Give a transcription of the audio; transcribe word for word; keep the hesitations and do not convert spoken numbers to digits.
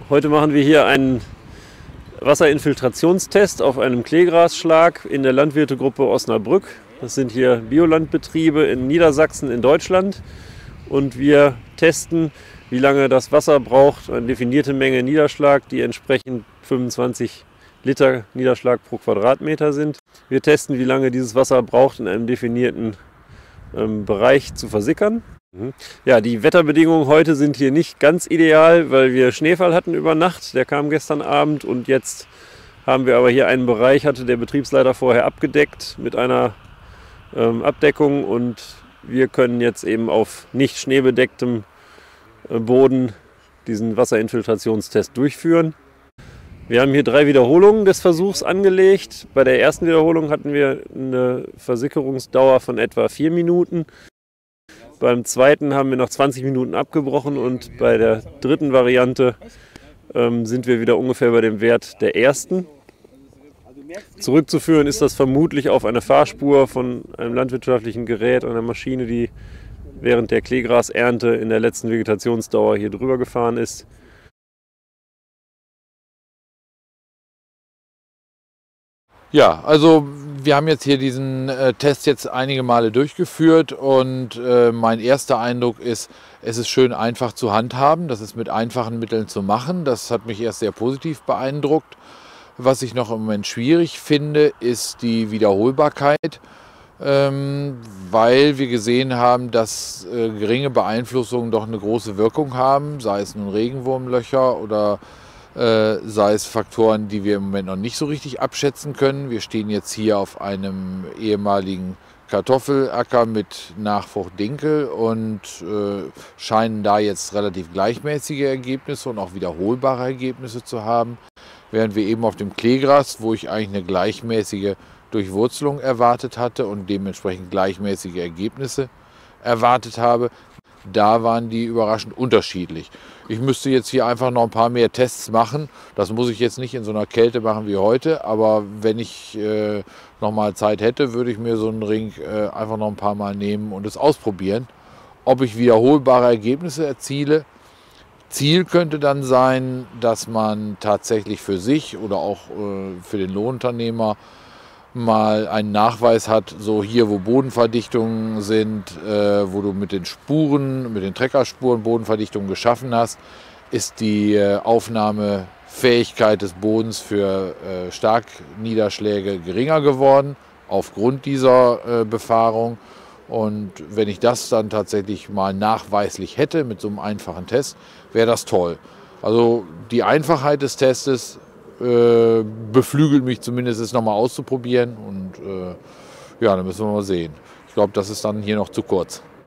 Heute machen wir hier einen Wasserinfiltrationstest auf einem Kleegrasschlag in der Landwirtegruppe Osnabrück. Das sind hier Biolandbetriebe in Niedersachsen in Deutschland. Und wir testen, wie lange das Wasser braucht, eine definierte Menge Niederschlag, die entsprechend fünfundzwanzig Liter Niederschlag pro Quadratmeter sind. Wir testen, wie lange dieses Wasser braucht, in einem definierten ähm, Bereich zu versickern. Ja, die Wetterbedingungen heute sind hier nicht ganz ideal, weil wir Schneefall hatten über Nacht. Der kam gestern Abend und jetzt haben wir aber hier einen Bereich, hatte der Betriebsleiter vorher abgedeckt mit einer ähm, Abdeckung, und wir können jetzt eben auf nicht schneebedecktem äh, Boden diesen Wasserinfiltrationstest durchführen. Wir haben hier drei Wiederholungen des Versuchs angelegt. Bei der ersten Wiederholung hatten wir eine Versickerungsdauer von etwa vier Minuten. Beim zweiten haben wir noch zwanzig Minuten abgebrochen und bei der dritten Variante ähm, sind wir wieder ungefähr bei dem Wert der ersten. Zurückzuführen ist das vermutlich auf eine Fahrspur von einem landwirtschaftlichen Gerät, einer Maschine, die während der Kleegrasernte in der letzten Vegetationsdauer hier drüber gefahren ist. Ja, also wir haben jetzt hier diesen äh, Test jetzt einige Male durchgeführt, und äh, mein erster Eindruck ist, es ist schön einfach zu handhaben, das ist mit einfachen Mitteln zu machen. Das hat mich erst sehr positiv beeindruckt. Was ich noch im Moment schwierig finde, ist die Wiederholbarkeit, ähm, weil wir gesehen haben, dass äh, geringe Beeinflussungen doch eine große Wirkung haben, sei es nun Regenwurmlöcher oder Äh, sei es Faktoren, die wir im Moment noch nicht so richtig abschätzen können. Wir stehen jetzt hier auf einem ehemaligen Kartoffelacker mit Nachfrucht Dinkel und äh, scheinen da jetzt relativ gleichmäßige Ergebnisse und auch wiederholbare Ergebnisse zu haben, während wir eben auf dem Kleegras, wo ich eigentlich eine gleichmäßige Durchwurzelung erwartet hatte und dementsprechend gleichmäßige Ergebnisse erwartet habe, da waren die überraschend unterschiedlich. Ich müsste jetzt hier einfach noch ein paar mehr Tests machen. Das muss ich jetzt nicht in so einer Kälte machen wie heute, aber wenn ich äh, noch mal Zeit hätte, würde ich mir so einen Ring äh, einfach noch ein paar Mal nehmen und es ausprobieren, ob ich wiederholbare Ergebnisse erziele. Ziel könnte dann sein, dass man tatsächlich für sich oder auch äh, für den Lohnunternehmer mal einen Nachweis hat, so hier, wo Bodenverdichtungen sind, äh, wo du mit den Spuren, mit den Treckerspuren Bodenverdichtungen geschaffen hast, ist die äh, Aufnahmefähigkeit des Bodens für äh, Starkniederschläge geringer geworden aufgrund dieser äh, Befahrung. Und wenn ich das dann tatsächlich mal nachweislich hätte mit so einem einfachen Test, wäre das toll. Also die Einfachheit des Testes Äh, beflügelt mich zumindest, es nochmal auszuprobieren, und äh, ja, dann müssen wir mal sehen. Ich glaube, das ist dann hier noch zu kurz.